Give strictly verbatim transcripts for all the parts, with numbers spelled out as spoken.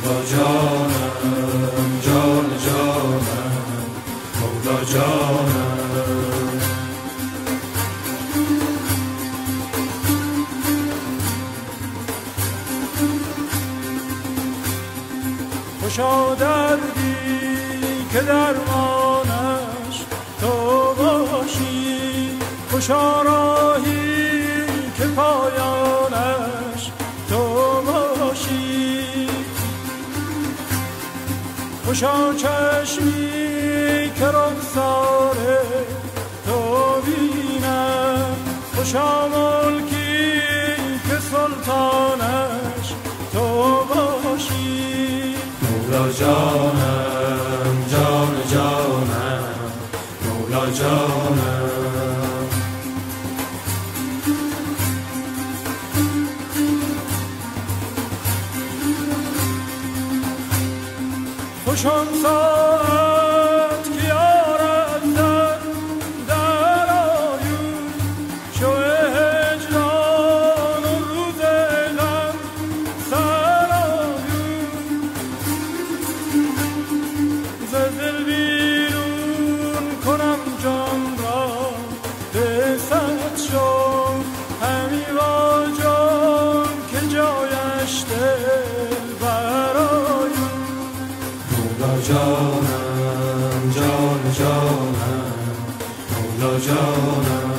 مولا جانم جان جانم مولا جانم خوشا دردی که درمانش تو باشی، خوشا راهی که پایانش تو باشی، خوشا چشمی که رخسار تو بینم، خوشا ملکی که سلطانش تو باشی. مولا جانم جان جانم مولا جانم خوش آن ساعت که یارد در در آیون شو هجران و روز غم سر آیون ز دل بیرون کنم جان را به صد شو همی با جان که جایش دل برآیون. مولا جانم جان جانم مولا جانم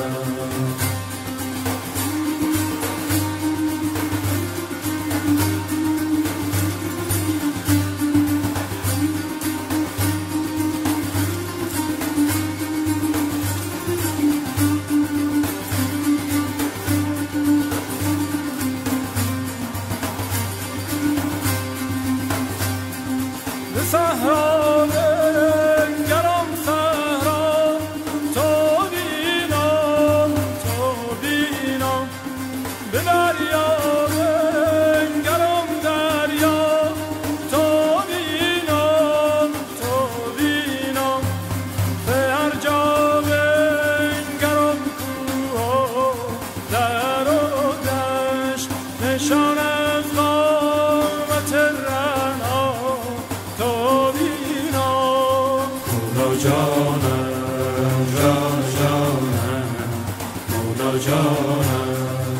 صحرا گرم صحرا تو بینم تو بینم به دریا گرم دریا تو بینم تو بینم به هر جا گرم کوه در و دشت نشان از قامت رعنا تو بینم. مولا جانم جان جانم مولا جانم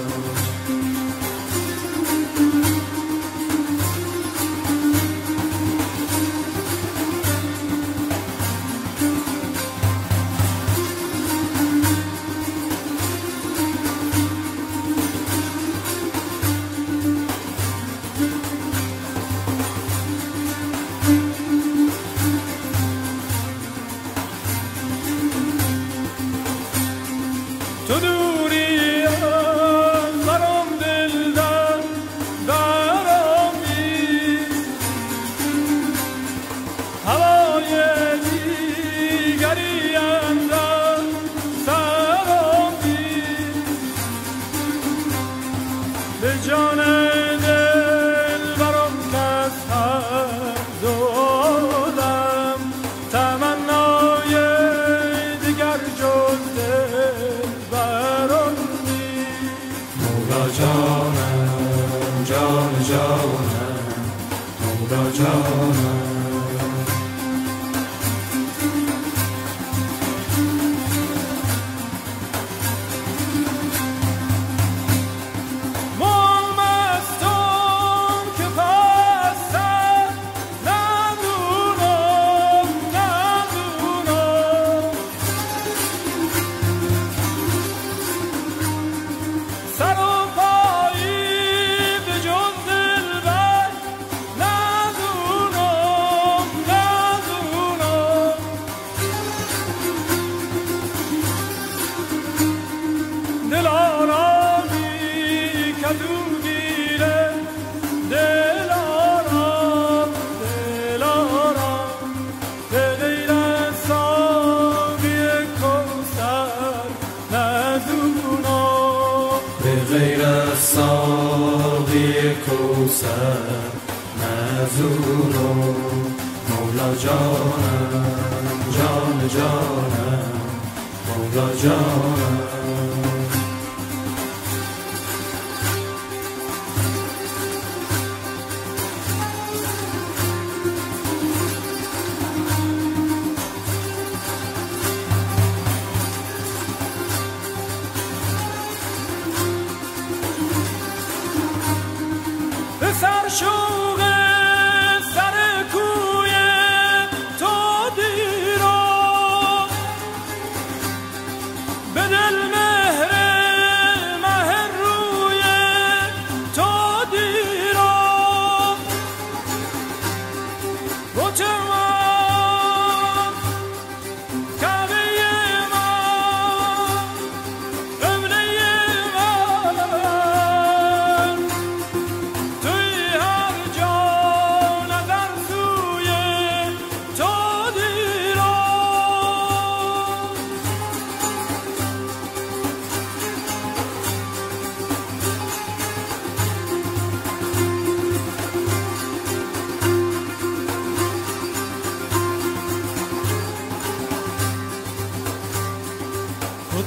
تو دوری از برام دل در برام نیست، هوای دیگری اندر سرام نیست، به جان دل برام کس هر دادم تمنای دیگر جز دل برام نیست. مولا جانم جان جانم مولا جانم دل آرامی کدو گیره دل آرام دل آرام به غیر از ساقی کوثر نزونم، به غیر از ساقی کوثر نزونم. مولا جانم جان جانم مولا جانم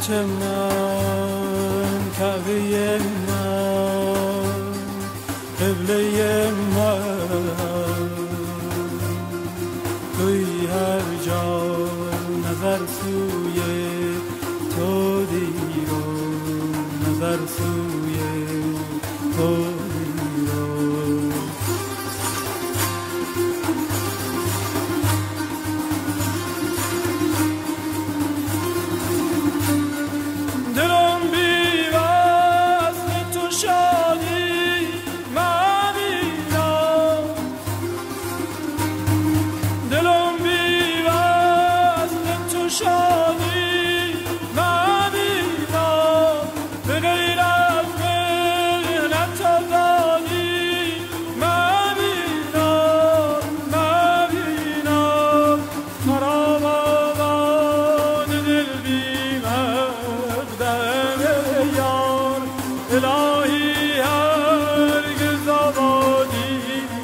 بیت من، کعبه من، قبله من، توی هر جا نظر سوی تو دیرو، نظر سوی تو دیرو. دلم بی وصل تو شادی مبینم، دلم بی وصل تو شادی مبینم، به غیر از مهنت آزادی مبینم، مبینم. خراب آباد دل بی مقدم یار، الهی هرگز آبادی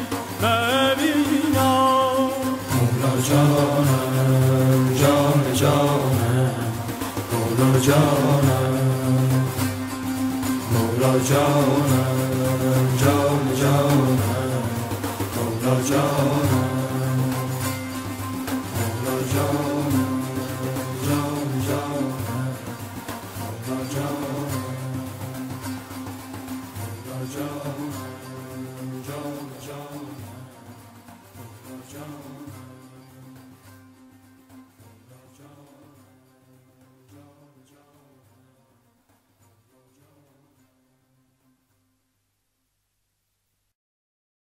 مبینم. مولا جانم، جان جانم، مولا جانم، مولا جانم، جان جانم، مولا جانم، مولا جانم، جان جانم، مولا جانم، مولا جانم.